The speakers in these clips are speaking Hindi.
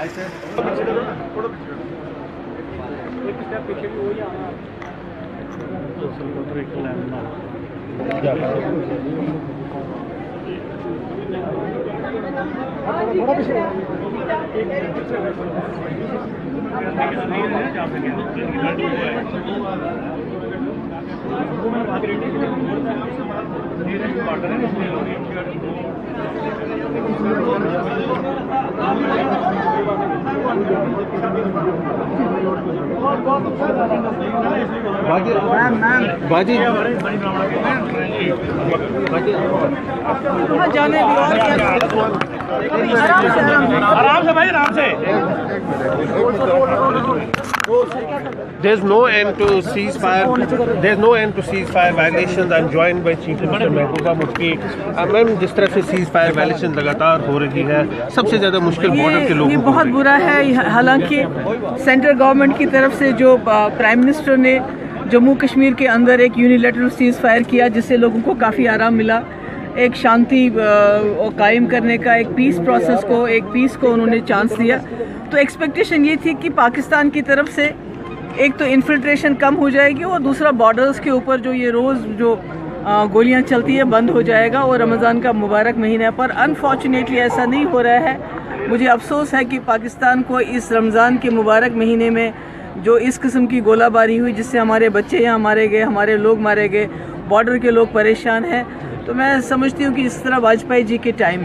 बाजी जाने आराम से भाई, आराम से। There's no end to ceasefire. There's no end to ceasefire violations. I'm joined by Chief Minister Mehbooba Mufti. Ma'am, जिस तरह से ceasefire violation लगातार हो रही है, सबसे ज़्यादा मुश्किल बॉर्डर के लोगों को। ये बहुत बुरा है। हालांकि सेंट्रल गवर्नमेंट की तरफ से जो प्राइम मिनिस्टर ने जम्मू कश्मीर के अंदर एक यूनिलैटरल सीज़फायर किया, जिससे लोगों को काफ़ी आराम मिला, एक शांति कायम करने का, एक पीस प्रोसेस को, एक पीस को उन्होंने चांस दिया। तो एक्सपेक्टेशन ये थी कि पाकिस्तान की तरफ से एक तो इन्फिल्ट्रेशन कम हो जाएगी और दूसरा बॉर्डर्स के ऊपर जो ये रोज़ जो गोलियां चलती है बंद हो जाएगा और रमज़ान का मुबारक महीना। पर अनफॉर्चुनेटली ऐसा नहीं हो रहा है। मुझे अफसोस है कि पाकिस्तान को इस रमज़ान के मुबारक महीने में जो इस किस्म की गोलाबारी हुई, जिससे हमारे बच्चे यहाँ मारे गए, हमारे लोग मारे गए, बॉर्डर के लोग परेशान हैं। तो मैं समझती हूँ कि इस तरह वाजपेयी जी के टाइम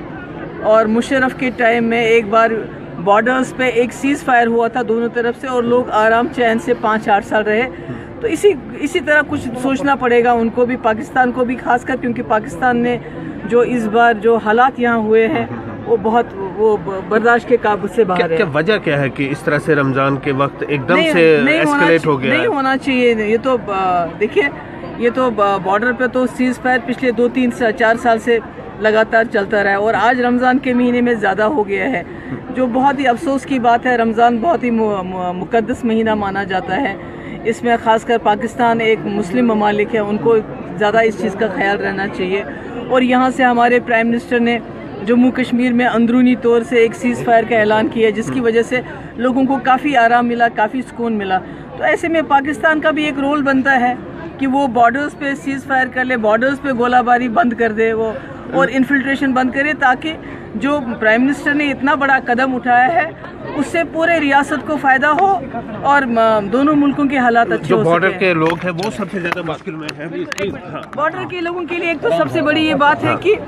में और मुशर्रफ के टाइम में एक बार बॉर्डर्स पे एक सीज़ फायर हुआ था दोनों तरफ से और लोग आराम चैन से 5-8 साल रहे। तो इसी तरह कुछ सोचना पड़ेगा उनको भी, पाकिस्तान को भी, खासकर क्योंकि पाकिस्तान ने जो इस बार जो हालात यहाँ हुए हैं वो बहुत बर्दाश्त के काबू से बाहर है। क्या वजह क्या है कि इस तरह से रमज़ान के वक्त एकदम से एस्केलेट हो गया? नहीं होना चाहिए। ये तो देखिए, ये तो बॉर्डर पे तो सीज़ फायर पिछले 2-3-4 साल से लगातार चलता रहा है और आज रमज़ान के महीने में ज़्यादा हो गया है, जो बहुत ही अफसोस की बात है। रमज़ान बहुत ही मुक़द्दस महीना माना जाता है। इसमें ख़ासकर पाकिस्तान एक मुस्लिम ममालिक है, उनको ज़्यादा इस चीज़ का ख्याल रहना चाहिए। और यहाँ से हमारे प्राइम मिनिस्टर ने जम्मू कश्मीर में अंदरूनी तौर से एक सीज़ फायर का ऐलान किया, जिसकी वजह से लोगों को काफ़ी आराम मिला, काफ़ी सुकून मिला। तो ऐसे में पाकिस्तान का भी एक रोल बनता है कि वो बॉर्डर्स पे सीज़ फायर कर ले, बॉर्डर्स पे गोलाबारी बंद कर दे वो, और इन्फिल्ट्रेशन बंद करे, ताकि जो प्राइम मिनिस्टर ने इतना बड़ा कदम उठाया है उससे पूरे रियासत को फ़ायदा हो और दोनों मुल्कों के हालात अच्छे हो सके। बॉर्डर के लोग हैं वो सबसे ज़्यादा मुश्किल में है। बॉर्डर के लोगों के लिए एक तो सबसे बड़ी ये बात है कि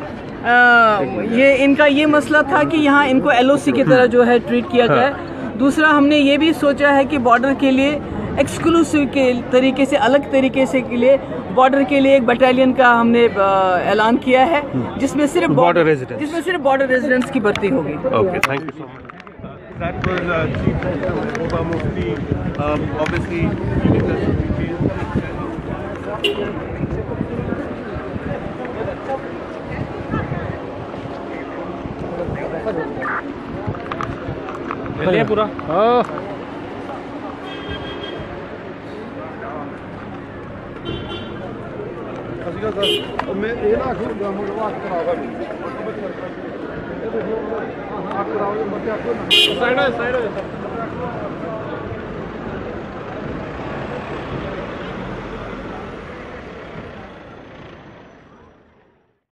ये इनका ये मसला था कि यहाँ इनको LOC की तरह जो है ट्रीट किया जाए। दूसरा, हमने ये भी सोचा है कि बॉर्डर के लिए एक्सक्लूसिव के तरीके से, अलग तरीके से के लिए बॉर्डर के लिए एक बटालियन का हमने ऐलान किया है, जिसमें सिर्फ बॉर्डर रेजिडेंट्स की भर्ती होगी। Okay, thank you so much. That was Chief Minister Mehbooba Mufti. Obviously, चलिए पूरा। साइड